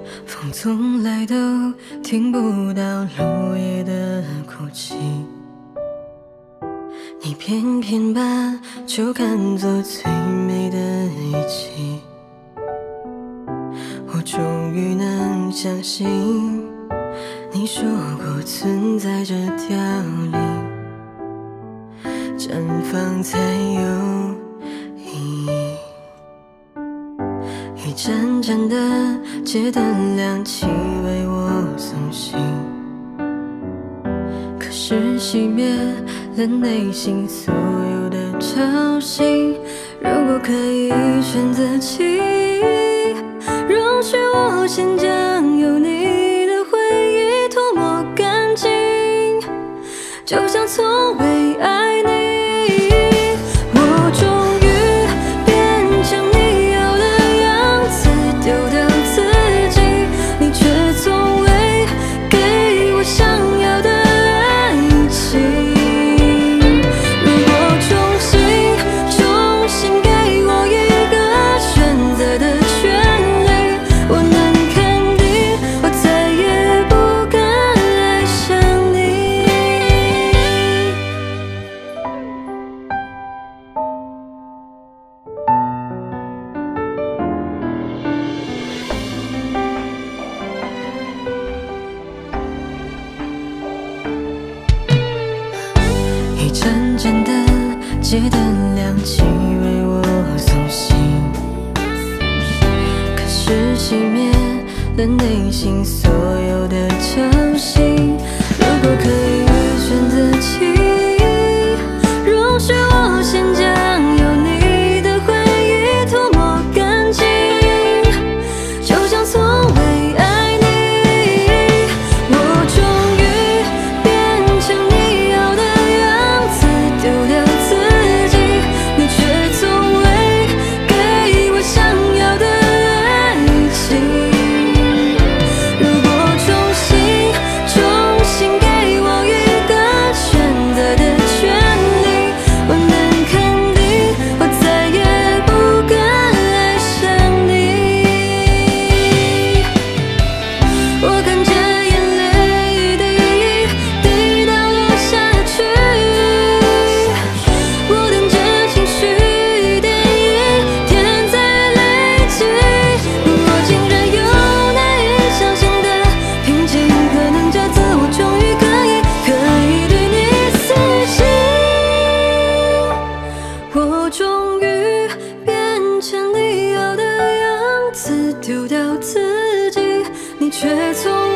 风从来都听不到落叶的哭泣，你偏偏把酒看作最美的仪器。我终于能相信，你说过存在着凋零，绽放才有意义。一盏盏的街灯亮起，为我送行，可是熄灭了内心所有的潮汐。如果可以选择起，容许我先将有你的回忆涂抹干净，就像从未爱你。我终于变成你要的样子，丢掉自己，你却从未给我想要的爱情。如果重新给我一个选择的权利，我能肯定，我再也不敢爱上你。一盏盏的街灯亮起，为我送行，可是熄灭了内心所有的潮汐。如果可以选择起，容许我先将有你的回忆涂抹干净，就像从未爱你。我终于变成你要的样子，丢掉自己，你却从未给我想要的爱情。如果重新给我一个选择的权利，我能肯定，我再也不敢爱上你。我看着眼泪一滴一滴倒落下去，我等着情绪一点一点在累积。我竟然有难以相信的平静，可能这次我终于可以对你死心。我终于变成你要的样子，丢掉自己，你却从